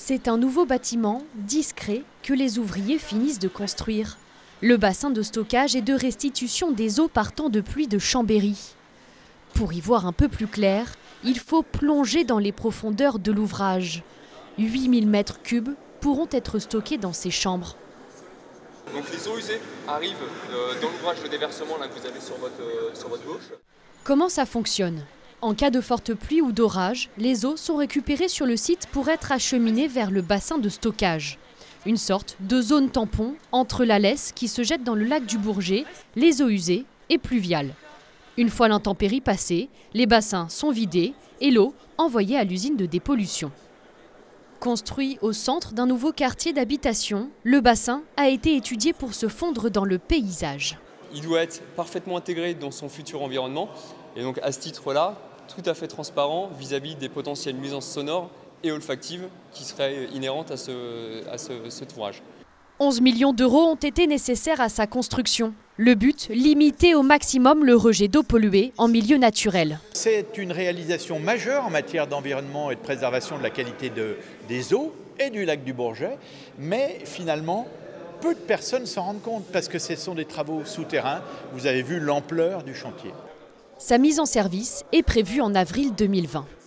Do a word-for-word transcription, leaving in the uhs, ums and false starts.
C'est un nouveau bâtiment, discret, que les ouvriers finissent de construire. Le bassin de stockage et de restitution des eaux partant de pluie de Chambéry. Pour y voir un peu plus clair, il faut plonger dans les profondeurs de l'ouvrage. huit mille mètres cubes pourront être stockés dans ces chambres. Donc les eaux usées arrivent euh, dans l'ouvrage de déversement là, que vous avez sur votre, euh, sur votre gauche. Comment ça fonctionne ? En cas de forte pluie ou d'orage, les eaux sont récupérées sur le site pour être acheminées vers le bassin de stockage. Une sorte de zone tampon entre la Lesse qui se jette dans le lac du Bourget, les eaux usées et pluviales. Une fois l'intempérie passée, les bassins sont vidés et l'eau envoyée à l'usine de dépollution. Construit au centre d'un nouveau quartier d'habitation, le bassin a été étudié pour se fondre dans le paysage. Il doit être parfaitement intégré dans son futur environnement et donc à ce titre-là, tout à fait transparent vis-à-vis des potentielles nuisances sonores et olfactives qui seraient inhérentes à, ce, à ce, cet ouvrage. onze millions d'euros ont été nécessaires à sa construction. Le but, limiter au maximum le rejet d'eau polluée en milieu naturel. C'est une réalisation majeure en matière d'environnement et de préservation de la qualité de, des eaux et du lac du Bourget, mais finalement, peu de personnes s'en rendent compte parce que ce sont des travaux souterrains. Vous avez vu l'ampleur du chantier. Sa mise en service est prévue en avril deux mille vingt.